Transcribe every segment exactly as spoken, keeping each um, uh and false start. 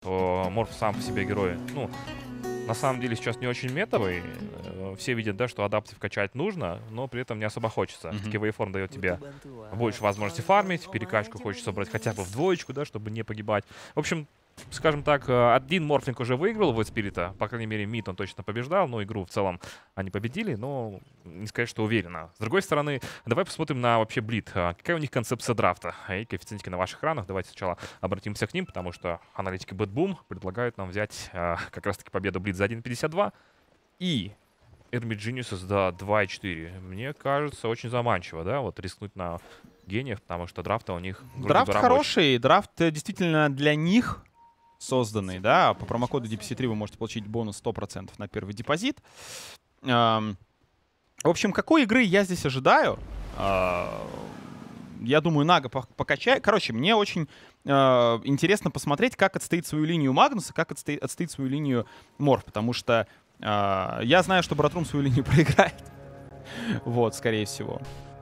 то Морф сам по себе герой, ну, на самом деле сейчас не очень метовый. Все видят, да, что адаптив качать нужно, но при этом не особо хочется. Mm-hmm. Все-таки Waveform дает тебе больше возможности фармить, перекачку хочется собрать хотя бы в двоечку, да, чтобы не погибать. В общем, скажем так, один Морфлинг уже выиграл Void Spirit, по крайней мере, мид он точно побеждал, но игру в целом они победили, но не сказать, что уверенно. С другой стороны, давай посмотрим на вообще Блид. Какая у них концепция драфта и коэффициентики на ваших экранах. Давайте сначала обратимся к ним, потому что аналитики Bad предлагают нам взять как раз-таки победу Блид за один пятьдесят два и Army Geniuses за два и четыре. Мне кажется, очень заманчиво, да, вот рискнуть на гениев, потому что драфта у них драфт хороший, драфт действительно для них созданный, да. По промокоду ди пи си три вы можете получить бонус сто процентов на первый депозит. Эм, в общем, какой игры я здесь ожидаю? Э, я думаю, Нага покачает. Короче, мне очень э, интересно посмотреть, как отстоит свою линию Магнус и как отстоит, отстоит свою линию Морф, потому что э, я знаю, что Братрум свою линию проиграет. Вот, скорее всего.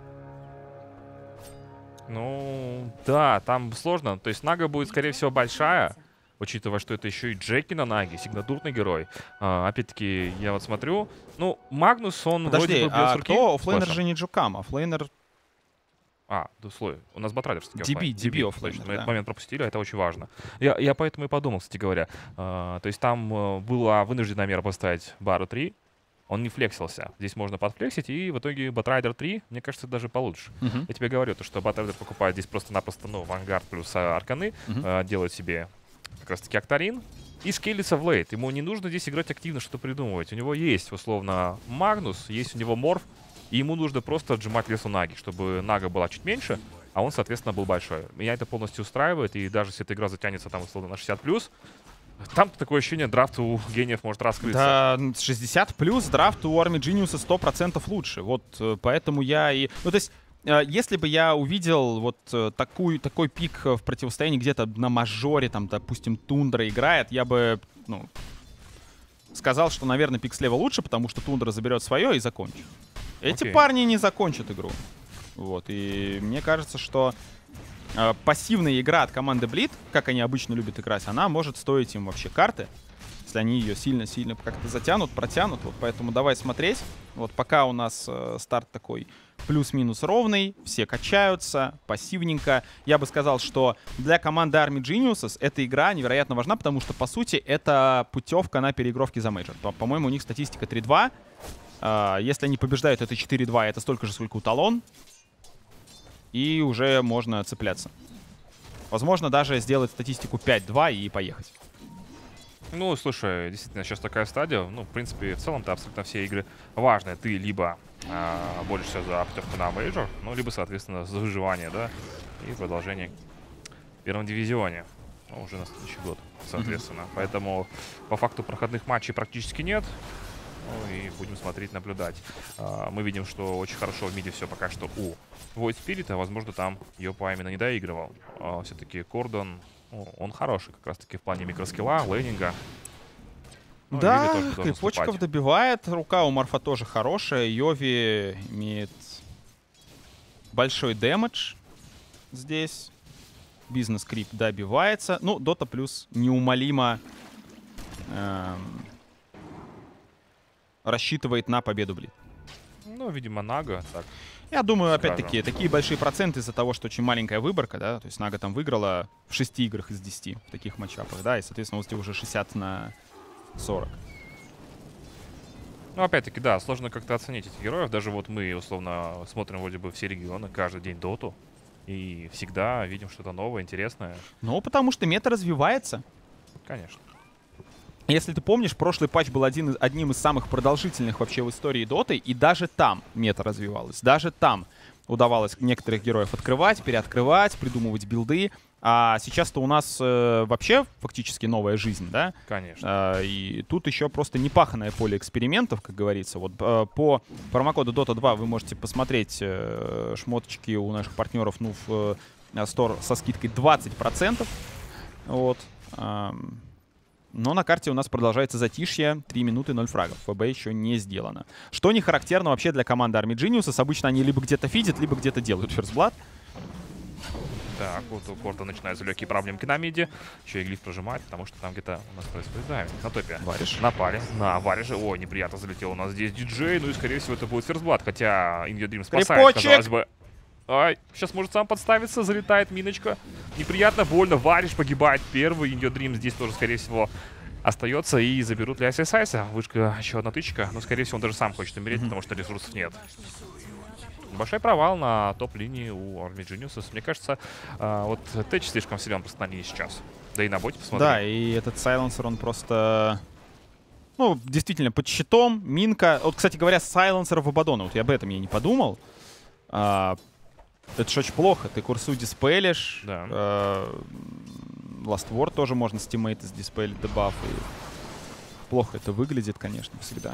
Ну, да, там сложно. То есть Нага будет, скорее всего, большая. Учитывая, что это еще и Джеки на Наге, сигнатурный герой. А, опять-таки, я вот смотрю. Ну, Магнус, он Подожди, вроде бы бьет а с руки. кто? Оффлейнер же не Джукам, оффлейнер... А, да, слой. У нас Батрайдер, кстати, ди би, ди би оффлейнер, мы да. этот момент пропустили, а это очень важно. Я, я поэтому и подумал, кстати говоря. А, то есть там а, была вынужденная мера поставить Бару три. Он не флексился. Здесь можно подфлексить, и в итоге Батрайдер три, мне кажется, даже получше. Uh-huh. Я тебе говорю, то, что Батрайдер покупает здесь просто-напросто, ну, Вангард плюс а, Арканы, uh-huh. а, делает себе как раз-таки Актарин и скейлится в лейт. Ему не нужно здесь играть активно, что-то придумывать. У него есть, условно, Магнус, есть у него Морф, и ему нужно просто отжимать лесу Наги, чтобы Нага была чуть меньше, а он, соответственно, был большой. Меня это полностью устраивает, и даже если эта игра затянется, там, условно, на шестьдесят плюс, там такое ощущение, драфт у гениев может раскрыться. Да, шестьдесят плюс драфт у Army Genius сто процентов лучше. Вот поэтому я и... Ну, то есть, если бы я увидел вот такую, такой пик в противостоянии где-то на мажоре, там, допустим, Тундра играет, я бы, ну, сказал, что, наверное, пик слева лучше, потому что Тундра заберет свое и закончит. Эти Окей. парни не закончат игру. Вот, и мне кажется, что э, пассивная игра от команды Блид, как они обычно любят играть, она может стоить им вообще карты, если они ее сильно-сильно как-то затянут, протянут. Вот поэтому давай смотреть. Вот пока у нас э, старт такой плюс-минус ровный, все качаются, пассивненько. Я бы сказал, что для команды Army Geniuses эта игра невероятно важна, потому что, по сути, это путевка на переигровки за мейджор. По-моему, у них статистика три два. Uh, если они побеждают, это четыре два, это столько же, сколько у Талон. И уже можно цепляться. Возможно, даже сделать статистику пять два и поехать. Ну, слушай, действительно, сейчас такая стадия. Ну, в принципе, в целом-то абсолютно все игры важные. Ты либо а, борешься за путевку на мейджор, ну, либо, соответственно, за выживание, да, и продолжение в первом дивизионе. Ну, уже на следующий год, соответственно. Mm-hmm. Поэтому, по факту, проходных матчей практически нет. Ну и будем смотреть, наблюдать. А, мы видим, что очень хорошо в миде все пока что у Void Spirit, а возможно там Йопа именно не доигрывал. А, все-таки Кордон, ну, он хороший как раз-таки в плане микроскилла, лейнинга. Ну, да, Крипочков добивает, рука у Морфа тоже хорошая. Йови имеет большой дэмэдж здесь. Бизнес-крип добивается. Ну, Дота плюс неумолимо... Эм, рассчитывает на победу Блид. Ну, видимо, Нага. Так, я думаю, опять-таки, такие большие проценты из-за того, что очень маленькая выборка, да, то есть Нага там выиграла в шести играх из десяти в таких матчапах, да, и, соответственно, вот уже шестьдесят на сорок. Ну, опять-таки, да, сложно как-то оценить этих героев. Даже вот мы, условно, смотрим вроде бы все регионы, каждый день Доту, и всегда видим что-то новое, интересное. Ну, потому что мета развивается. Конечно. Если ты помнишь, прошлый патч был один, одним из самых продолжительных вообще в истории Доты, и даже там мета развивалась. Даже там удавалось некоторых героев открывать, переоткрывать, придумывать билды. А сейчас-то у нас э, вообще фактически новая жизнь, да? Конечно. А, и тут еще просто непаханное поле экспериментов, как говорится. Вот э, по промокоду Дота два вы можете посмотреть э, шмоточки у наших партнеров ну, в э, Store со скидкой двадцать процентов. Вот. Эм. Но на карте у нас продолжается затишье. три минуты, ноль фрагов. ФБ еще не сделано. Что не характерно вообще для команды Army Geniuses. Обычно они либо где-то фидят, либо где-то делают First Blood. Так, вот у Корта начинаются легкие проблемки на миде. Еще и глиф прожимает, потому что там где-то у нас происходит дайвинг. На топе. Вариш. Напали. На Вариш. Ой, неприятно залетел у нас здесь диджей. Ну и, скорее всего, это будет ферстблад. Хотя Indio Dream спасает, казалось бы. Ай, сейчас может сам подставиться. Залетает миночка. Неприятно, больно. Вариш погибает первый. Indio Dream здесь тоже, скорее всего, остается. И заберут для эс эс айса. Вышка, еще одна тычка. Но, скорее всего, он даже сам хочет умереть, mm-hmm. потому что ресурсов нет. Большой провал на топ-линии у Army Geniuses. Мне кажется, э, вот Тэч слишком силен просто на линии сейчас. Да и на боте посмотри. Да, и этот сайленсер, он просто... Ну, действительно, под щитом, минка. Вот, кстати говоря, сайленсер в Абадона. Вот я об этом я не подумал. А, это же очень плохо. Ты курсу диспелишь. Да. А, Last Word тоже можно с тиммейта сдиспелить дебаф. И плохо это выглядит, конечно, всегда.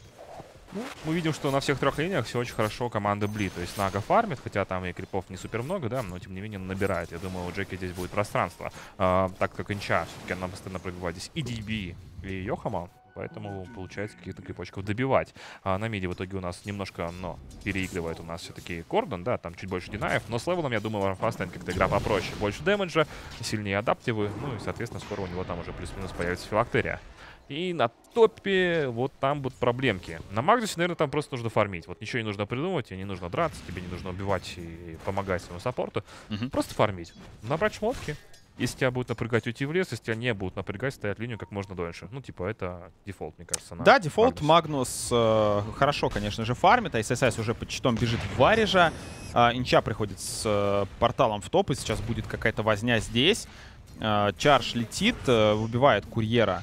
Ну, мы видим, что на всех трех линиях все очень хорошо команда Bleed. То есть Нага фармит, хотя там и крипов не супер много, да, но тем не менее набирает. Я думаю, у Джеки здесь будет пространство. А, так как Инча, все-таки она постоянно пробивает здесь и ди би, и Йохама. Поэтому получается каких-то крипочков добивать. А на миде в итоге у нас немножко, но переигрывает у нас все-таки Кордон, да, там чуть больше динаев. Но с левелом, я думаю, Варфа станет как-то игра попроще. Больше дэмэджа, сильнее адаптивы. Ну и, соответственно, скоро у него там уже плюс-минус появится филактерия. И на топе вот там будут проблемки. На Магдусе, наверное, там просто нужно фармить. Вот ничего не нужно придумывать, тебе не нужно драться, тебе не нужно убивать и помогать своему саппорту. Uh-huh. Просто фармить. Набрать шмотки. Если тебя будут напрягать, уйти в лес, если тебя не будут напрягать, стоять линию как можно дольше. Ну, типа, это дефолт, мне кажется. Да, дефолт. Магнус э, хорошо, конечно же, фармит. А эс эс айс уже под щитом бежит в Варежа. Э, Инча приходит с э, порталом в топ, и сейчас будет какая-то возня здесь. Э, Чарж летит, э, выбивает курьера.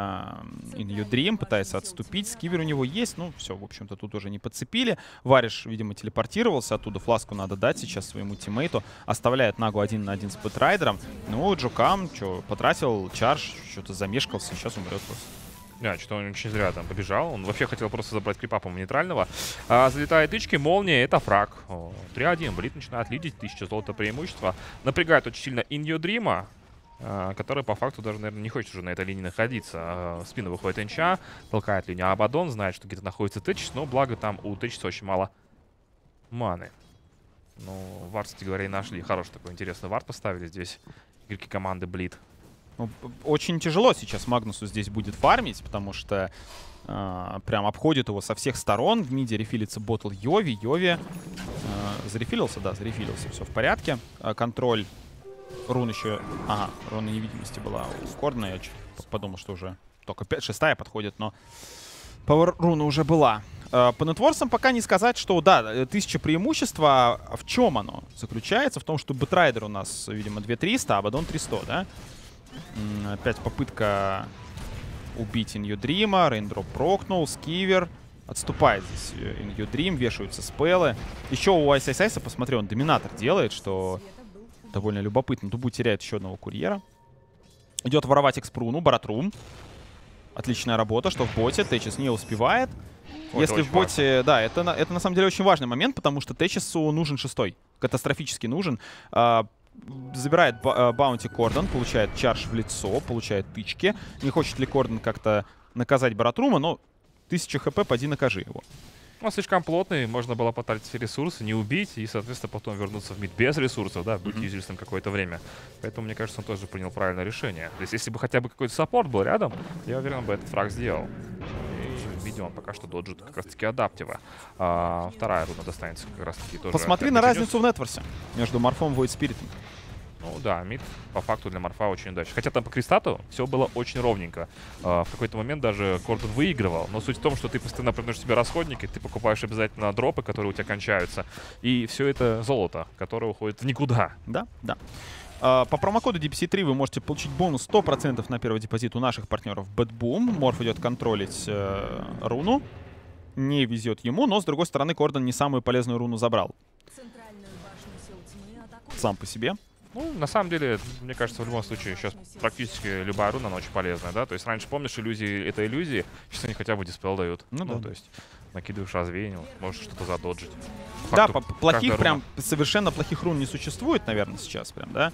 Indio Dream пытается отступить. Скивер у него есть. Ну, все, в общем-то, тут уже не подцепили. Вариш, видимо, телепортировался оттуда. Фласку надо дать сейчас своему тиммейту. Оставляет Нагу один на один с Пэтрайдером. Ну, Джокам, что, потратил чарж, что-то замешкался, сейчас умрет просто. Да, что-то он очень зря там побежал. Он вообще хотел просто забрать крипа, по-моему, нейтрального. А, залетает тычки, молния, это фраг. три один, Блит начинает лидить, тысяча золота преимущества. Напрягает очень сильно Indio Dream, который по факту даже, наверное, не хочет уже на этой линии находиться. В спину выходит Инча, толкает линию Абадон, знает, что где-то находится Тэч, но благо там у Тэча очень мало маны. Ну, вард, кстати говоря, и нашли. Хороший такой интересный вард поставили здесь игроки команды Bleed. Очень тяжело сейчас Магнусу здесь будет фармить, потому что э, прям обходит его со всех сторон. В миде рефилится ботл Йови. Йови э, зарефилился, да, зарефилился, все в порядке. Э, контроль. Рун еще... Ага, руна невидимости была у Кордона. Я подумал, что уже только пять шестая подходит, но Power руна уже была. По нетворсам пока не сказать, что да, тысяча преимущества. В чем оно заключается? В том, что Бэтрайдер у нас, видимо, две триста, а Абадон триста, да? Опять попытка убить Indio Dream. Рейндроп прокнул, Скивер. Отступает здесь Indio Dream, вешаются спеллы. Еще у эс эс айса, посмотри, он доминатор делает, что... довольно любопытно. Дубу теряет еще одного курьера. Идет воровать экспруну, Баратрум. Отличная работа, что в боте. Тэчес не успевает. Ой, если в боте... Важно. Да, это, это на самом деле очень важный момент, потому что Тэчесу нужен шестой. Катастрофически нужен. А, забирает ба баунти Кордон, получает чарж в лицо, получает тычки. Не хочет ли Кордон как-то наказать Баратрума, но тысяча хп, поди накажи его. Он слишком плотный, можно было потратить ресурсы, не убить, и, соответственно, потом вернуться в мид без ресурсов, да, быть mm-hmm. юзерством какое-то время. Поэтому, мне кажется, он тоже принял правильное решение. То есть, если бы хотя бы какой-то саппорт был рядом, я уверен, бы этот фраг сделал. И в миде он пока что доджит как раз-таки адаптива. А, вторая руна достанется как раз-таки тоже. Посмотри на разницу в нетворсе между Морфом и Void Спиритом. Ну да, мид по факту для Морфа очень удачно. Хотя там по Кристату все было очень ровненько. Uh, в какой-то момент даже Кордон выигрывал. Но суть в том, что ты постоянно приносишь себе расходники, ты покупаешь обязательно дропы, которые у тебя кончаются. И все это золото, которое уходит в никуда. Да, да. Uh, по промокоду ди пи си три вы можете получить бонус сто процентов на первый депозит у наших партнеров Бэтбум. Морф идет контролить uh, руну. Не везет ему, но с другой стороны Кордон не самую полезную руну забрал. Сам по себе. Ну, на самом деле, мне кажется, в любом случае, сейчас практически любая руна, она очень полезная, да? То есть раньше, помнишь, иллюзии — это иллюзии, сейчас они хотя бы диспел дают. Ну, ну да. То есть накидываешь развеяние, можешь что-то задоджить. Да, плохих прям, руна. Совершенно плохих рун не существует, наверное, сейчас прям, да?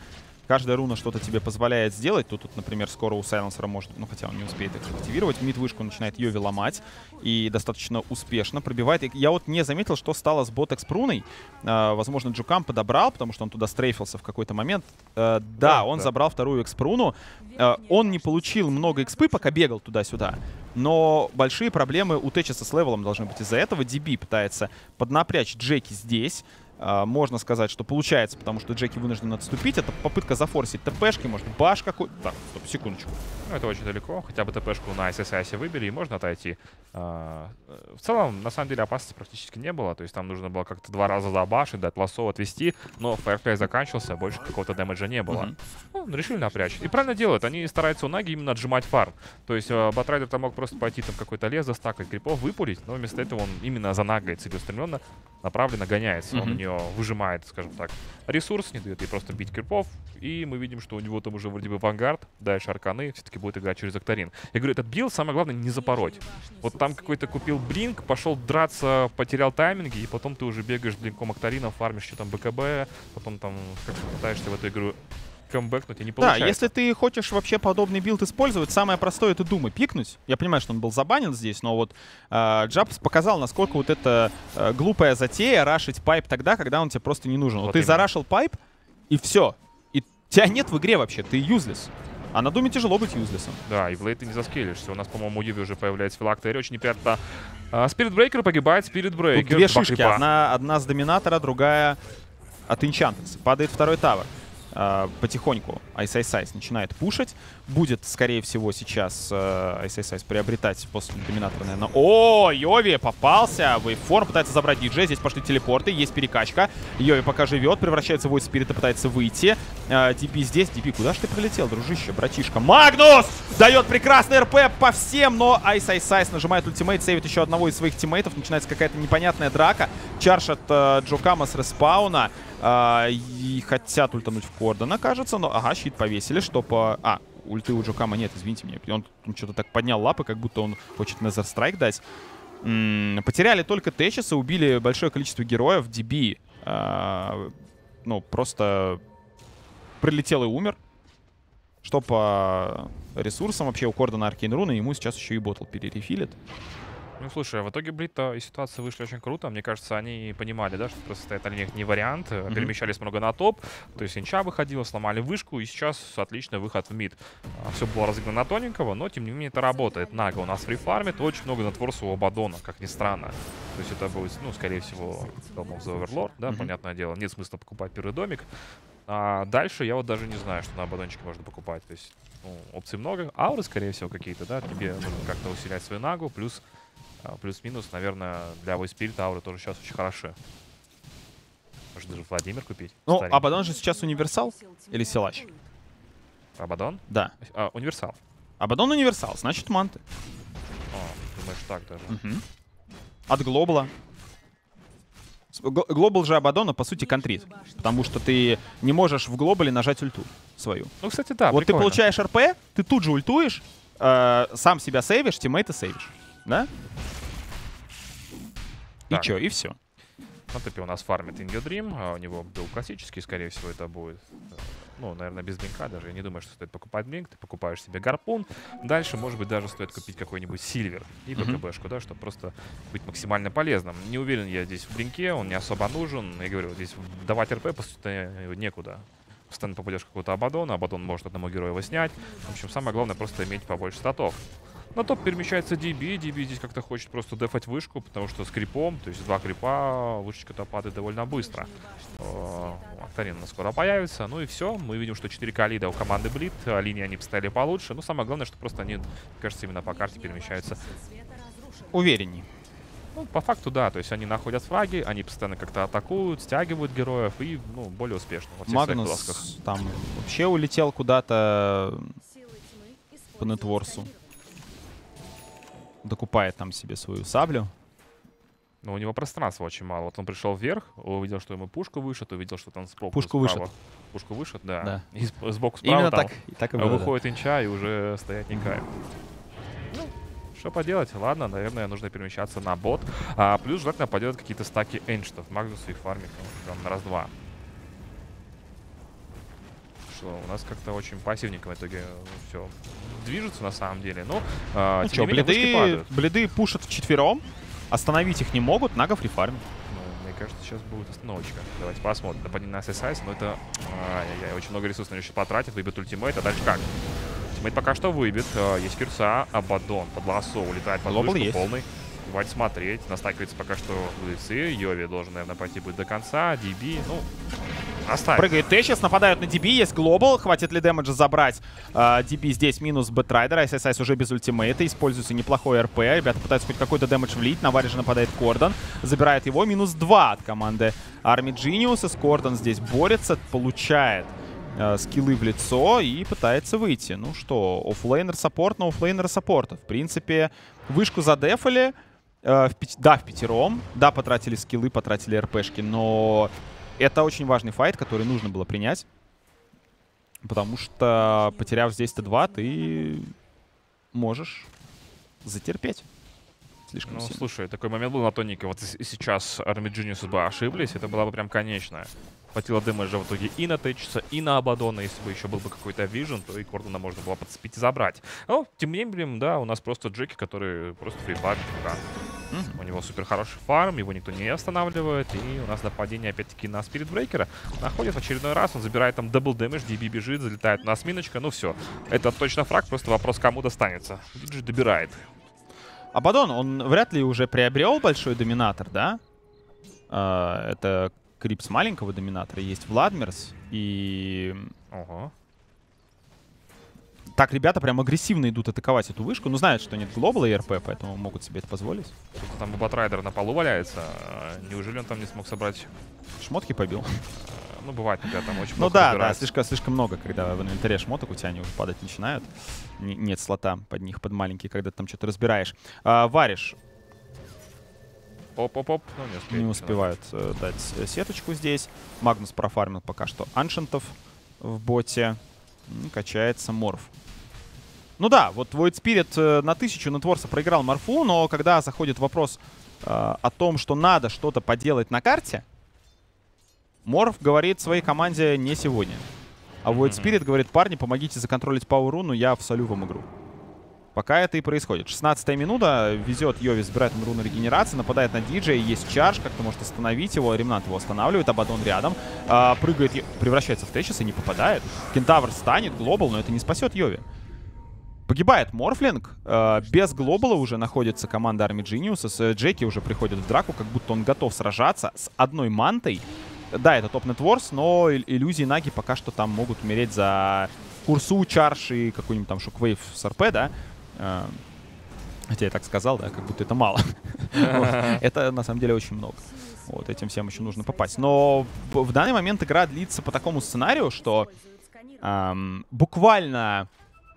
Каждая руна что-то тебе позволяет сделать. Тут, тут, например, скоро у Сайленсера может, ну хотя он не успеет их активировать, мид-вышку начинает Йови ломать и достаточно успешно пробивает. И я вот не заметил, что стало с бот-экспруной. Э, возможно, Джукам подобрал, потому что он туда стрейфился в какой-то момент. Э, да, да, он да. забрал вторую экспруну. Э, он не получил много экспы, пока бегал туда-сюда. Но большие проблемы у Течеса с левелом должны быть из-за этого. ди би пытается поднапрячь Джеки здесь. Uh, можно сказать, что получается, потому что Джеки вынужден отступить. Это попытка зафорсить ТПшки, может баш какой... Так, стоп, секундочку. Ну, это очень далеко. Хотя бы ТПшку на эс эс эс выбери, и можно отойти. Uh, в целом, на самом деле, опасности практически не было. То есть там нужно было как-то два раза забашить, дать лассо, отвести. Но фаерплей заканчивался, больше какого-то дэмэджа не было. Mm-hmm. Ну, решили напрячь. И правильно делают. Они стараются у Наги именно отжимать фарм. То есть uh, Батрайдер там мог просто пойти там какой-то лес, застакать крипов, выпулить. Но вместо этого он именно за Нагой целеустремленно, направленно гоняется. Mm-hmm. Он у него выжимает, скажем так, ресурс, не дает ей просто бить крипов. И мы видим, что у него там уже вроде бы Вангард, дальше Арканы, все-таки будет играть через Октарин. Я говорю, этот билд самое главное не запороть. Вот там какой-то купил блинк, пошел драться, потерял тайминги, и потом ты уже бегаешь блинком Октарина, фармишь что там БКБ, потом там как-то пытаешься в эту игру камбэкнуть, и не получается. Да, если ты хочешь вообще подобный билд использовать, самое простое — это Думы пикнуть. Я понимаю, что он был забанен здесь, но вот э, Джабс показал, насколько вот это э, глупая затея рашить пайп тогда, когда он тебе просто не нужен. Вот, вот ты зарашил пайп, и все. И тебя нет в игре вообще, ты юзлес. А на Думе тяжело быть юзлесом. Да, и в лейт ты не заскейлишься. У нас, по-моему, у Юви уже появляется филактери. Очень неприятно. Спирит Брейкер погибает, Спирит Брейкер. Две шишки, одна, одна с Доминатора, другая от Энчантреса. Падает второй тавер. Uh, потихоньку Ice Ice Ice начинает пушить. Будет, скорее всего, сейчас uh, Ice Ice Ice приобретать после Доминатора, наверное. О, Йови попался. Вейформ пытается забрать диджей. Здесь пошли телепорты. Есть перекачка. Йови пока живет. Превращается в Void Spirit и пытается выйти. Uh, ди пи здесь. ди пи, куда же ты прилетел, дружище, братишка? Магнус дает прекрасный РП по всем, но Ice Ice Ice нажимает ультимейт, сейвит еще одного из своих тиммейтов. Начинается какая-то непонятная драка. Чарш от uh, Джокама с респауна. Uh, и хотят ультануть в Кордона, кажется, но... Ага, щит повесили, что по... А, ульты у Джокама нет, извините меня. Он, он что-то так поднял лапы, как будто он хочет Nether Strike дать. М-м, потеряли только Течеса, убили большое количество героев. ди би, uh, ну, просто прилетел и умер. Что по ресурсам вообще у Кордона Аркейн Руна, ему сейчас еще и ботл перерефилит. Ну, слушай, в итоге Блит-то и ситуация вышла очень круто. Мне кажется, они понимали, да, что просто стоит на них не вариант. Mm-hmm. Перемещались много на топ. То есть Инча выходила, сломали вышку, и сейчас отличный выход в мид. Все было разыграно на тоненького, но тем не менее это работает. Нага у нас фрифармит, очень много натворса у Абадона, как ни странно. То есть это будет, ну, скорее всего, Realm of the Overlord, да, mm-hmm. понятное дело. Нет смысла покупать первый домик. А дальше я вот даже не знаю, что на Абадончике можно покупать. То есть, ну, опций много. Ауры, скорее всего, какие-то, да. Тебе нужно как-то усилять свою Нагу, плюс... Плюс-минус, наверное, для Void Spirit ауры тоже сейчас очень хороши. Может даже Владимир купить. Ну, старенький. Абадон же сейчас универсал или силач? Абадон? Да. А, универсал. Абадон универсал, значит манты. О, думаешь так даже. Угу. От глобала. Глобал же Абадона, по сути, контрит. Потому что ты не можешь в глобале нажать ульту свою. Ну, кстати, да, вот прикольно. Ты получаешь РП, ты тут же ультуешь, э, сам себя сейвишь, тиммейта сейвишь. Да? Так. И чё, и все. На топе у нас фармит In Your Dream, а у него был классический, скорее всего, это будет. Ну, наверное, без блинка даже. Я не думаю, что стоит покупать блинк. Ты покупаешь себе гарпун. Дальше, может быть, даже стоит купить какой-нибудь сильвер и БКБшку, mm-hmm. да, чтобы просто быть максимально полезным. Не уверен я здесь в блинке, он не особо нужен. Я говорю, здесь давать РП, по сути, некуда. Постоянно попадешь в какого-то Абадона, Абадон может одному герою его снять. В общем, самое главное просто иметь побольше статов. На топ перемещается ди би. ди би здесь как-то хочет просто дефать вышку, потому что с крипом, то есть два крипа, вышечка-то падает довольно быстро. Октарин скоро появится. Ну и все. Мы видим, что четыре ка лида у команды Блит. Линии они поставили получше. Но самое главное, что просто они, кажется, именно по карте перемещаются уверенней. Ну, по факту, да. То есть они находят фраги, они постоянно как-то атакуют, стягивают героев и, ну, более успешно. Магнус там вообще улетел куда-то по нетворсу. Докупает там себе свою саблю. Но у него пространства очень мало. Вот он пришел вверх, увидел, что ему пушку вышит, увидел, что там сбоку пушку справа. вышит. Пушку вышит, да. да. И сбоку справа именно там так, так и было, выходит да. Инча, и уже стоять не кайф. Ну, что поделать? Ладно, наверное, нужно перемещаться на бот. А плюс желательно поделать какие-то стаки энчтов. Магнус и фармик там на раз-два. что у нас как-то очень пассивненько в итоге все движется на самом деле. Но э, ну что, бледы, бледы пушат вчетвером, остановить их не могут, Нага фрифармит. Ну, мне кажется, сейчас будет остановочка. Давайте посмотрим. Нападение на эс эс айс, но это... Ай-яй-яй, очень много ресурсов на него сейчас потратит, выбьет ультимейт, а дальше как? Ультимейт пока что выбит. Есть Кирса, Абадон под лассо улетает под вышку полный. Давайте смотреть. Настакивается пока что Блицы. Йови должен, наверное, пойти будет до конца. ди би, ну, оставим. Прыгает Т, сейчас нападают на ди би. Есть глобал. Хватит ли дэмэджа забрать? Uh, ди би здесь минус Бэтрайдера. эс эс айс уже без ультимейта. Используется неплохой РП. Ребята пытаются хоть какой-то дэмэдж влить. На Варе же нападает Кордон. Забирает его. Минус два от команды Army Geniuses. Кордон здесь борется. Получает uh, скиллы в лицо и пытается выйти. Ну что, оффлейнер саппорт на оффлейнер саппорта. В принципе, вышку задефали. Uh, в пяти... Да, в пятером. Да, потратили скиллы, потратили РПшки, но это очень важный файт, который нужно было принять. Потому что, потеряв здесь тэ два, ты можешь затерпеть. Слишком ну, сильно. Слушай, такой момент был на тоненько. Вот и сейчас Army Geniuses бы ошиблись, это была бы прям конечная. Хватило дэмэджа в итоге и на Тэтчеса, и на Абадона. Если бы еще был бы какой-то вижен, то и Кордона можно было подцепить и забрать. Но, тем не менее, да, у нас просто Джеки, который просто фрифармит. Mm-hmm. У него супер хороший фарм, его никто не останавливает. И у нас нападение опять-таки на Спиритбрейкера. Находит в очередной раз, он забирает там дабл дэмэдж, ди би бежит, залетает у нас миночка. Ну все, это точно фраг, просто вопрос, кому достанется. Диджи добирает. Абадон, он вряд ли уже приобрел большой доминатор, да? А, это Крипс маленького доминатора, есть Владмирс и... Ого. Так, ребята прям агрессивно идут атаковать эту вышку. Ну, знают, что нет глобала и РП, поэтому могут себе это позволить. Кто-то там Батрайдер на полу валяется. Неужели он там не смог собрать... Шмотки побил. Ну, бывает, когда там очень много. Ну да, да, слишком, слишком много, когда в инвентаре шмоток у тебя они уже падать начинают. Н нет слота под них, под маленькие, когда ты там что-то разбираешь. А, варишь. Оп-оп-оп. Ну, не, успеет, не успевают э, дать сеточку здесь. Магнус профармил пока что аншентов в боте. И качается Морф. Ну да, вот Void Spirit э, на тысячу на Творса проиграл Морфу, но когда заходит вопрос э, о том, что надо что-то поделать на карте, Морф говорит своей команде не сегодня. А Void Spirit говорит: парни, помогите законтролить Power Rune, я всолю вам игру. Пока это и происходит. шестнадцатая минута. Везет Йови, забирает он руну регенерации, нападает на диджея. Есть чардж, как-то может остановить его. Ремнант его останавливает, Абадон рядом. А, прыгает, превращается в Тэтчес и не попадает. Кентавр станет, глобал, но это не спасет Йови. Погибает Морфлинг. А, без глобала уже находится команда Army Geniuses. Джеки уже приходит в драку, как будто он готов сражаться с одной мантой. Да, это топ нетворс, но иллюзии Наги пока что там могут умереть за курсу, чардж и какой-нибудь там шоквейв с РП, да. Uh, хотя я так сказал, да, как будто это мало. Это на самом деле очень много. Вот, этим всем еще нужно попасть. Но в данный момент игра длится по такому сценарию, что um, буквально,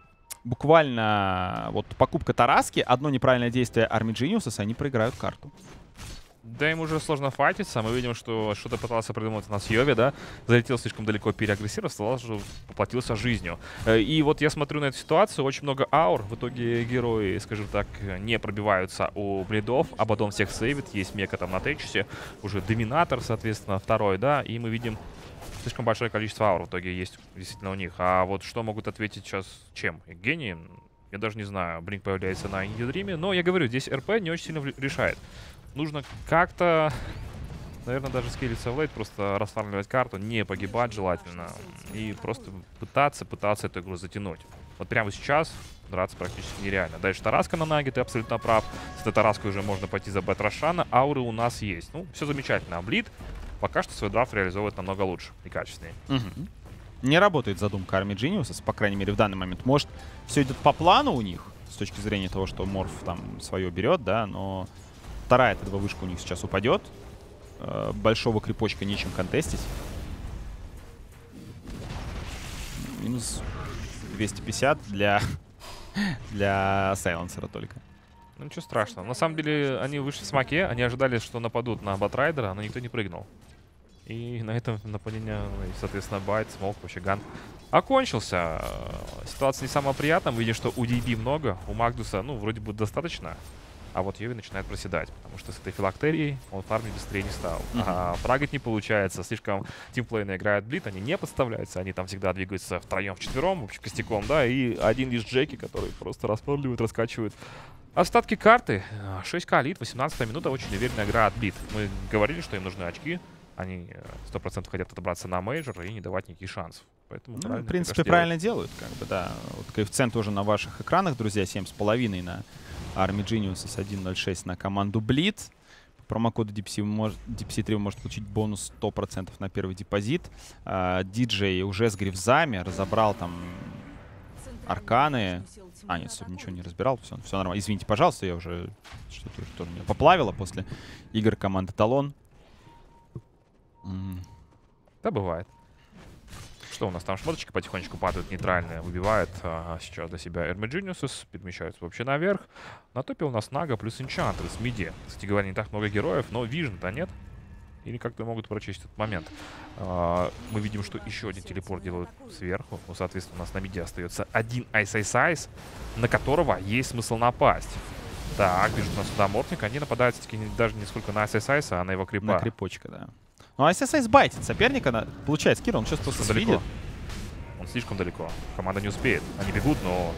буквально вот покупка Тараски, одно неправильное действие Army Geniuses, они проиграют карту. Да, им уже сложно файтиться. Мы видим, что что-то пытался придумать у нас Йови, да. Залетел слишком далеко, переагрессировал, сразу поплатился жизнью. И вот я смотрю на эту ситуацию, очень много аур. В итоге герои, скажем так, не пробиваются у бледов. Абадон всех сейвит. Есть мека там на Тэтчесе. Уже доминатор, соответственно, второй, да. И мы видим слишком большое количество аур в итоге есть действительно у них. А вот что могут ответить сейчас чем? Гении? Я даже не знаю. Блинк появляется на Индидриме. Но я говорю, здесь РП не очень сильно решает. Нужно как-то, наверное, даже скейлиться в лейт, просто расфармливать карту, не погибать желательно. И просто пытаться, пытаться эту игру затянуть. Вот прямо сейчас драться практически нереально. Дальше Тараска на Наге, ты абсолютно прав. С этой Тараской уже можно пойти за Бэт Рошана. Ауры у нас есть. Ну, все замечательно. А Блид пока что свой драфт реализовывает намного лучше и качественнее. Угу. Не работает задумка Army Geniuses, по крайней мере, в данный момент. Может, все идет по плану у них, с точки зрения того, что Морф там свое берет, да, но... Вторая Т два вышка у них сейчас упадет. Э, большого крипочка нечем контестить. Минус двести пятьдесят для, для сайленсера только. Ну ничего страшного. На самом деле они вышли в смоке, они ожидали, что нападут на Батрайдера, но никто не прыгнул. И на этом нападение, соответственно, байт, смок, вообще ган окончился. Ситуация не самая приятная. Мы видим, что у ди би много, у Магнуса, ну, вроде бы достаточно. а вот Йови начинает проседать, потому что с этой филактерией он фармить быстрее не стал. Mm-hmm. А фрагать не получается, слишком тимплейно играет Блит, они не подставляются, они там всегда двигаются втроем, вчетвером, вообще костяком, да, и один лишь Джеки, который просто распродливает, раскачивает. Остатки карты. шесть ка лид, восемнадцатая минута, очень уверенная игра от Блит. Мы говорили, что им нужны очки, они сто процентов хотят отобраться на мейджор и не давать никаких шансов. Поэтому ну, в принципе, правильно делают, как бы, да. Вот коэффициент уже на ваших экранах, друзья, семь с половиной на Army Geniuses, один ноль шесть на команду Blitz. По промокоду ди пи си, может, ди пи си три вы можете получить бонус сто процентов на первый депозит. А, диджей уже с грифзами разобрал там арканы. А, нет, ничего не разбирал, все, все нормально. Извините, пожалуйста, я уже что-то что меня поплавило после игр команды Талон. Mm. Да, бывает. Что у нас там? Шмоточки потихонечку падают, нейтральные, выбивает а, сейчас до себя Army Geniuses, перемещаются вообще наверх. На топе у нас Нага плюс Enchantress с миди. Кстати говоря, не так много героев, но Vision-то нет. Или как-то могут прочесть этот момент. А, мы видим, что еще один телепорт делают сверху. Ну, соответственно, у нас на миди остается один Ice Ice Ice, на которого есть смысл напасть. Так, вижу, у нас сюда Мортник. Они нападают все-таки даже не сколько на Ice Ice Ice, а на его крипа. На крипочка, да. Ну, а Ice Ice байтит соперника, на... получает скилл, он сейчас просто далеко. Он слишком далеко. Команда не успеет. Они бегут, но...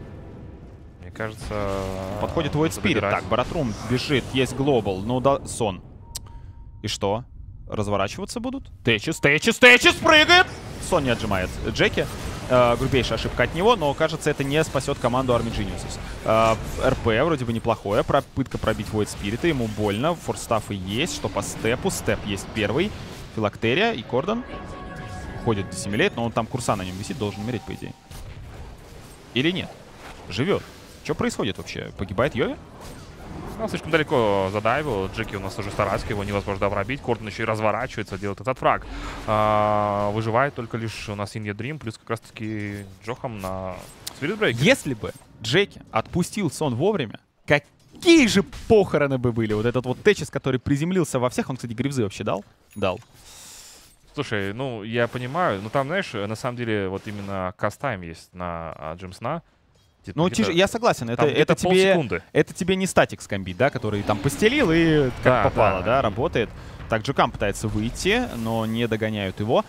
Мне кажется... Подходит Void Spirit. Так, Баратрум бежит, есть Глобал. Ну да, Сон. И что? Разворачиваться будут? Тэчис, Тэчис, Тэчис прыгает! Сон не отжимает Джеки. Э, грубейшая ошибка от него, но, кажется, это не спасет команду Army Geniuses. Э, РП вроде бы неплохое. Попытка пробить Void Spirit. Ему больно. Форстафы есть. Что по степу? Степ есть первый. Филактерия и Кордон. Ходит десимилейт, но он там курса на нем висит. Должен умереть, по идее. Или нет? Живет. Что происходит вообще? Погибает Йови? Он слишком далеко задайвил. Джеки у нас уже старается, его невозможно пробить. Кордон еще и разворачивается, делает этот фраг. А, выживает только лишь у нас Инья Дрим, плюс как раз-таки Джохам на Spirit Breaker. Если бы Джеки отпустил Сон вовремя, какие же похороны бы были? Вот этот вот Тэчис, который приземлился во всех. Он, кстати, грифзы вообще дал? Дал. Слушай, ну, я понимаю. Но там, знаешь, на самом деле, вот именно каст-тайм есть на Джимсна. Ну, тише, я согласен, это, это, тебе, это тебе не статик скамбит, да, который там постелил и как да, попало, да. да, работает. Так, Джукам пытается выйти, но не догоняют его.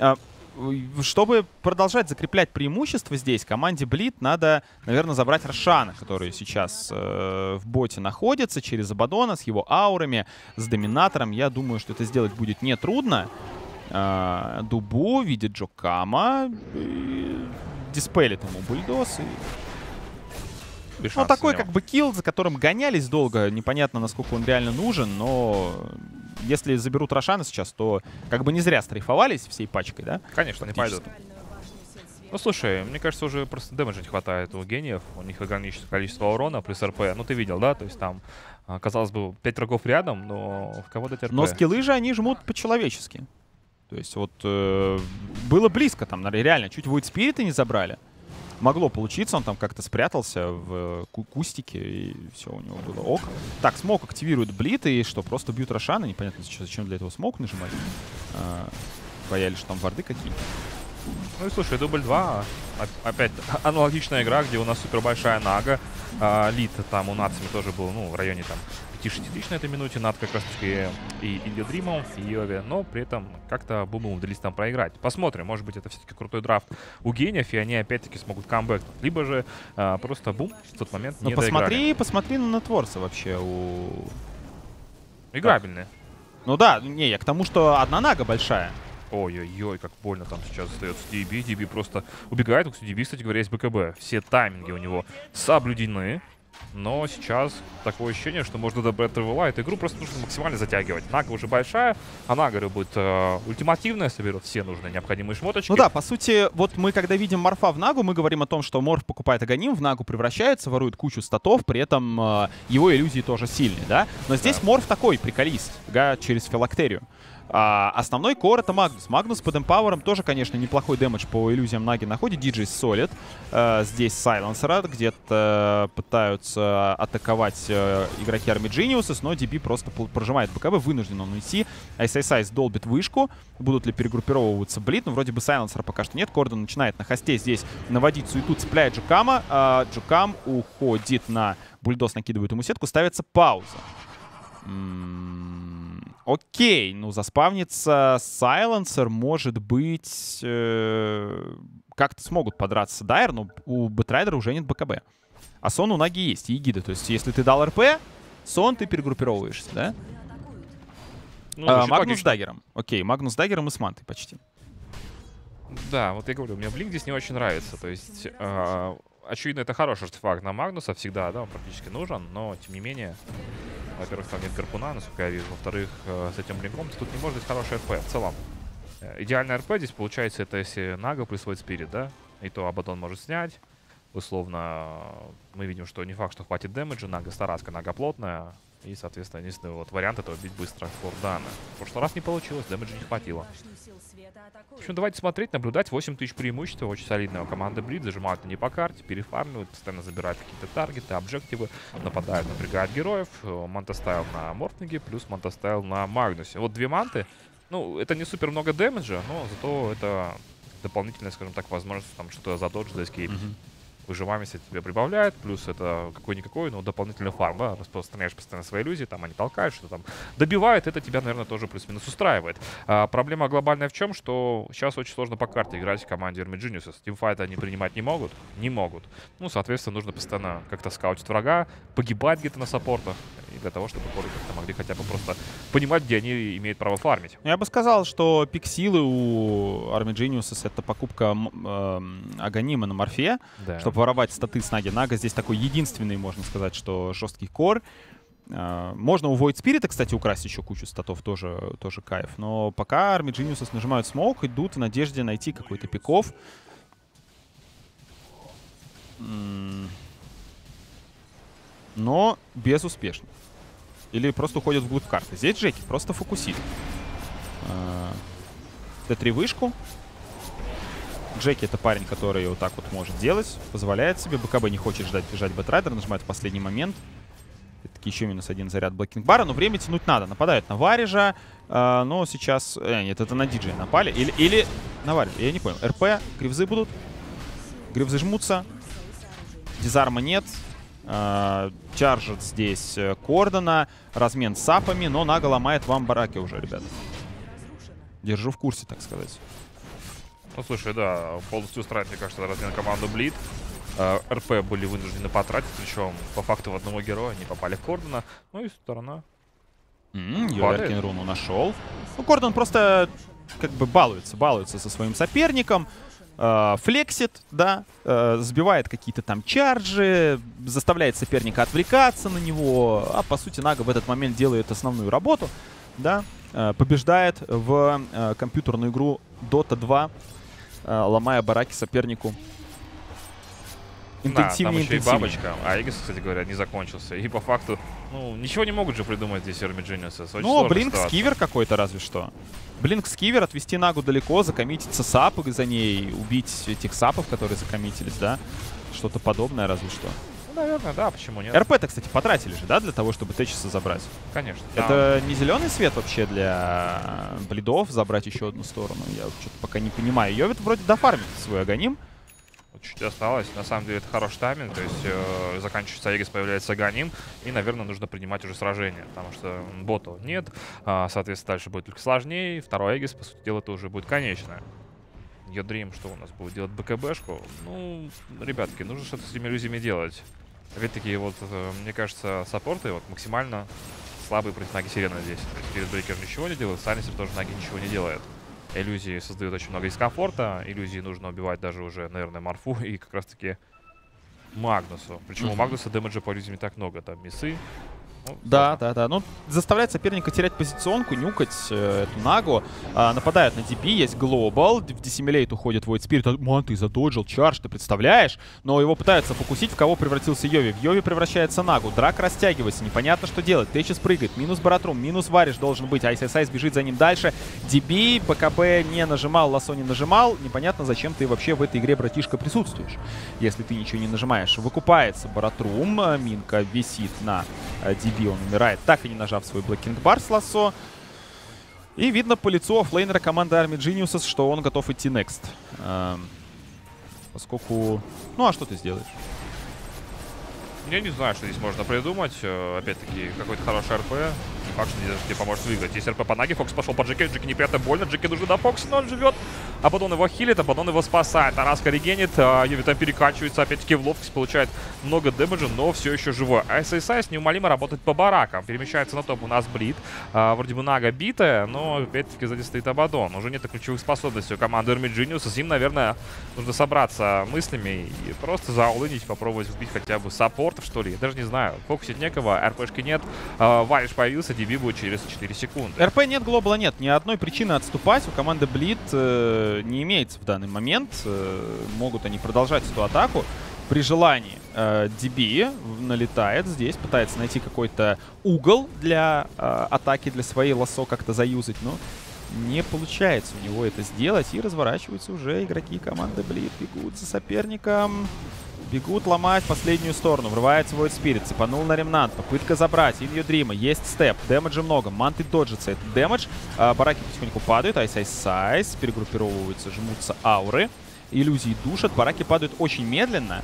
Чтобы продолжать закреплять преимущество здесь, команде Блит надо, наверное, забрать Рошана, который сейчас э, в боте находится, через Абадона, с его аурами, с Доминатором. Я думаю, что это сделать будет нетрудно. Э, Дубу видит Джокама, диспелит ему бульдос и... Ну, такой как бы килл, за которым гонялись долго. Непонятно, насколько он реально нужен, но если заберут Рошана сейчас, то как бы не зря стрейфовались всей пачкой, да? Конечно, не пойдут. Ну, слушай, мне кажется, уже просто дэмэджа не хватает у гениев. У них ограниченное количество урона плюс РП. Ну, ты видел, да? То есть там, казалось бы, пять врагов рядом, но в кого дать РП. Но скиллы же они жмут по-человечески. То есть вот э, было близко там, реально, чуть Void Spirit не забрали. Могло получиться, он там как-то спрятался в ку кустике, и все, у него было ок. Так, смок активирует Блит, и что, просто бьют Рошана. Непонятно, зачем для этого смок нажимать. А, боялись, что там варды какие-то. Ну и слушай, дубль два. Опять аналогичная игра, где у нас супер большая Нага. А, Лид там у Нацами тоже был, ну, в районе там пяти-шести тысяч на этой минуте. Над как раз таки и Инья Дримом, и Йови. Но при этом как-то Буму удалось там проиграть. Посмотрим, может быть, это все-таки крутой драфт у гениев, и они опять-таки смогут камбэк. Либо же а, просто Бум в тот момент не доиграли. Посмотри, посмотри на Нетворса вообще у... Играбельные. Ну да, не, я к тому, что одна Нага большая. Ой-ой-ой, как больно там сейчас остается ди би. ди би просто убегает. У ди би, кстати говоря, есть БКБ. Все тайминги у него соблюдены. Но сейчас такое ощущение, что можно добрать Тревела. Эту игру просто нужно максимально затягивать. Нага уже большая. Она, говорю, будет э, ультимативная. Соберет все нужные необходимые шмоточки. Ну да, по сути, вот мы когда видим Морфа в Нагу, мы говорим о том, что Морф покупает Аганим, в Нагу превращается, ворует кучу статов. При этом э, его иллюзии тоже сильные, да? Но здесь да. Морф такой приколист, да, через филактерию. А основной кор — это Магнус. Магнус под эмпауэром тоже, конечно, неплохой дэмэдж по иллюзиям Наги находит. ди джей Solid. А, здесь Сайленсера где-то пытаются атаковать а, игроки Army Geniuses, но ди би просто прожимает БКБ, вынужден он уйти. Ice Ice Ice долбит вышку. Будут ли перегруппировываться Блит? Ну, вроде бы Сайленсера пока что нет. Кордон начинает на хосте здесь наводить суету, цепляет Джукама. А, Джукам уходит на бульдос, накидывает ему сетку, ставится пауза. М-м-м, окей, ну заспавнится Сайленсер, может быть, э- как-то смогут подраться Дайр, но у Бэтрайдера уже нет БКБ. А Сон у Наги есть, и Егида. То есть, если ты дал РП, Сон, ты перегруппировываешься, да? Ну, а, Магнус логично. С Даггером. Окей, Магнус с Даггером и с Мантой почти. Да, вот я говорю, мне Блинк здесь не очень нравится. То есть, э- очевидно, это хороший артефакт на Магнуса всегда, да, он практически нужен, но, тем не менее, во-первых, там нет гарпуна, насколько я вижу. Во-вторых, э, с этим блинком тут не может быть хороший РП в целом. Э, идеальный РП здесь получается, это если Нага присвоит спирит, да? И то Абадон может снять. Условно, мы видим, что не факт, что хватит дэмэджа. Нага стараска, Нага плотная. И, соответственно, единственный вот вариант — это убить быстро Кордана. В прошлый раз не получилось, дэмэджа не хватило. В общем, давайте смотреть, наблюдать. восемь тысяч преимущества, очень солидного. Команда Блит зажимают не по карте, перефармливают, постоянно забирают какие-то таргеты, объективы, нападают, напрягают героев. Мантастайл на Мортниге, плюс Мантастайл на Магнусе. Вот две манты. Ну, это не супер много дэмэджа, но зато это дополнительная, скажем так, возможность там что-то задоджить, заэскейп. Mm-hmm. Выживаемость тебе прибавляет, плюс это какой-никакой, но дополнительный фарм, да, распространяешь постоянно свои иллюзии, там они толкают, что там добивают, это тебя, наверное, тоже плюс-минус устраивает. А, проблема глобальная в чем, что сейчас очень сложно по карте играть в команде Army Geniuses. Тимфайты они принимать не могут, не могут. Ну, соответственно, нужно постоянно как-то скаутить врага, погибать где-то на саппортах, и для того, чтобы коры как-то могли хотя бы просто понимать, где они имеют право фармить. Я бы сказал, что пик силы у Army Geniuses — это покупка э, Аганима на Морфе, да, чтобы воровать статы с Наги. Нага здесь такой единственный, можно сказать, что жесткий кор. Uh, можно у Void Spirit, кстати, украсть еще кучу статов, тоже, тоже кайф. Но пока Army Geniuses нажимают смоук, идут в надежде найти какой-то пиков. Mm. Но безуспешно. Или просто уходят вглубь карты. Здесь Джеки просто фокусит. Uh, Т три вышку. Джеки — это парень, который вот так вот может делать, позволяет себе. БКБ не хочет ждать бежать Бэтрайдер, нажимает в последний момент. Это еще минус один заряд Блэкинг-бара, но время тянуть надо. Нападают на Варежа, э, но сейчас... Э, нет, это на Диджея напали. Или, или на Варежа, я не понял. РП, гривзы будут. Гривзы жмутся. Дизарма нет. Э, чаржит здесь Кордона. Размен с сапами, но Нага ломает вам бараки уже, ребята. Держу в курсе, так сказать. Ну, слушай, да, полностью устраивает, мне кажется, размен команду Блит. Uh, РП были вынуждены потратить, причем по факту в одного героя не попали в Кордона. Ну и сторона mm, Юверкин руну нашел. Ну, Кордон просто как бы балуется, балуется со своим соперником. Uh, флексит, да, uh, сбивает какие-то там чарджи, заставляет соперника отвлекаться на него. А по сути Нага в этот момент делает основную работу, да. Uh, побеждает в uh, компьютерную игру Дота два, uh, ломая бараки сопернику. Интенсивнее, да, там еще и бабочка. А Эгис, кстати говоря, не закончился. И по факту, ну, ничего не могут же придумать здесь Army Geniuses. Ну, Блинк скивер какой-то разве что. Блинк скивер, отвести Нагу далеко, закоммититься сапы за ней, убить этих сапов, которые закоммитились, да? Что-то подобное разве что. Ну, наверное, да, почему нет. РП-то, кстати, потратили же, да, для того, чтобы Течиса забрать? Конечно. Это да. Не зеленый свет вообще для блидов забрать еще одну сторону? Я что-то пока не понимаю. Ее ведь вроде дофармит свой Аганим. Чуть осталось. На самом деле это хороший тайминг. То есть э, заканчивается Эгис, появляется Аганим. И, наверное, нужно принимать уже сражение. Потому что бота нет. А, соответственно, дальше будет только сложнее. Второй Эгис, по сути дела, это уже будет конечное. Йодрим, что у нас будет делать БКБшку? Ну, ребятки, нужно что-то с этими иллюзиями делать. Опять-таки, вот, э, мне кажется, саппорты вот максимально слабые против Наги Сирена здесь. То есть Спиритбрейкер ничего не делает, Сайленсер тоже Наги ничего не делает. Иллюзии создают очень много дискомфорта. Иллюзии нужно убивать даже уже, наверное, Морфу и как раз-таки Магнусу. Причем mm-hmm. у Магнуса дэмэджа по иллюзиям не так много. Там миссы, Ну, да, да, да. Ну, заставляет соперника терять позиционку, нюкать э, эту Нагу. А, нападают на ди би, есть глобал. В Dissimilate уходит Void Spirit. Ман, ты задоджил чардж, ты представляешь? Но его пытаются фокусить, в кого превратился Йови. В Йови превращается Нагу. Драк растягивается, непонятно, что делать. Тэчес прыгает, минус Баратрум, минус Вариш должен быть. Айс Айс Айс бежит за ним дальше. ди би, БКБ не нажимал, Лассо не нажимал. Непонятно, зачем ты вообще в этой игре, братишка, присутствуешь, если ты ничего не нажимаешь. Выкупается Баратрум, Минка висит на ди би, он умирает, так и не нажав свой блокинг бар с Лассо. И видно по лицу оффлейнера команды Army Geniuses, что он готов идти next. Эм, поскольку... Ну а что ты сделаешь? Я не знаю, что здесь можно придумать. Опять-таки, какой-то хороший РП. Не факт, что здесь тебе поможет выиграть. Есть РП по Наге, Фокс пошел по Джеки. Джеки неприятно больно. Джеки нужен до Фокса, но он живет. Абадон его хилит, Абадон его спасает. Араска регенит. Юви там перекачивается. Опять-таки в ловкость получает много дэмэджа, но все еще живой. Айс Айс Айс неумолимо работает по баракам. Перемещается на топ. У нас Блит. А, вроде бы Нага битая, но опять-таки сзади стоит Абадон. Уже нет ключевых способностей у команды Army Geniuses. Им, наверное, нужно собраться мыслями и просто заулынить, попробовать убить хотя бы саппорт, что ли, я даже не знаю. Фокусить некого, РПшки нет. Э, Вариш появился, ди би будет через четыре секунды. РП нет, глобала нет. Ни одной причины отступать у команды Блит э, не имеется в данный момент. Э, могут они продолжать эту атаку при желании. Э, ди би налетает здесь, пытается найти какой-то угол для э, атаки, для своей Лассо как-то заюзать, но не получается у него это сделать. И разворачиваются уже игроки команды Блит. Бегут за соперником. Бегут ломать последнюю сторону. Врывается Void Spirit. Цепанул на ремнант. Попытка забрать. Илью Дрима. Есть степ. Дэмэджа много. Манты доджится этот дэмэдж. А, бараки потихоньку падают. Айс Айс Айс. Перегруппировываются. Жмутся ауры. Иллюзии душат. Бараки падают очень медленно.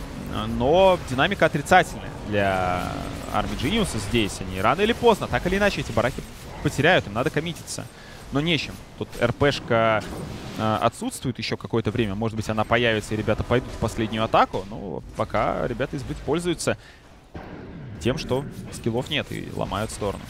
Но динамика отрицательная для Army Geniuses здесь. Они рано или поздно, так или иначе, эти бараки потеряют. Им надо коммититься. Но нечем. Тут РПшка э, отсутствует еще какое-то время. Может быть, она появится, и ребята пойдут в последнюю атаку. Но пока ребята из Блит пользуются тем, что скиллов нет, и ломают сторону.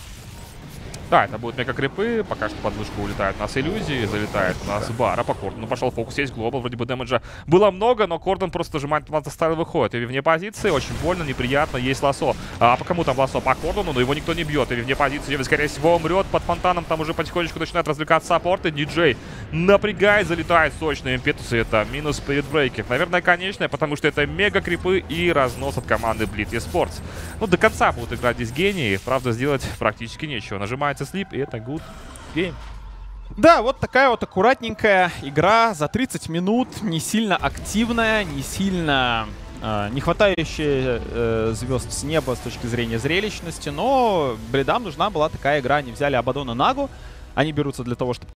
Да, это будут мега-крипы. Пока что под вышку улетают у нас иллюзии. Залетает у нас Бара по Кордону. Пошел фокус, есть глобал. Вроде бы дэмэджа было много, но Кордон просто сжимает стайл, выходит. И вне позиции. Очень больно, неприятно. Есть Лассо. А по кому там Лассо? По Кордону, но его никто не бьет. И вне позиции. Йови, скорее всего, умрет. Под фонтаном там уже потихонечку начинает развлекаться саппорты. Диджей напрягает, залетает сочный импетус. И это минус спиритбрейкер. Наверное, конечное, потому что это мега-крипы и разнос от команды Блит Esports. Ну, до конца будут играть здесь гении. Правда, сделать практически нечего. Нажимается слип, и это good game. Да, вот такая вот аккуратненькая игра за тридцать минут. Не сильно активная, не сильно э, не хватающая э, звезд с неба с точки зрения зрелищности. Но Блидам нужна была такая игра. Они взяли Абадона Нагу. Они берутся для того, чтобы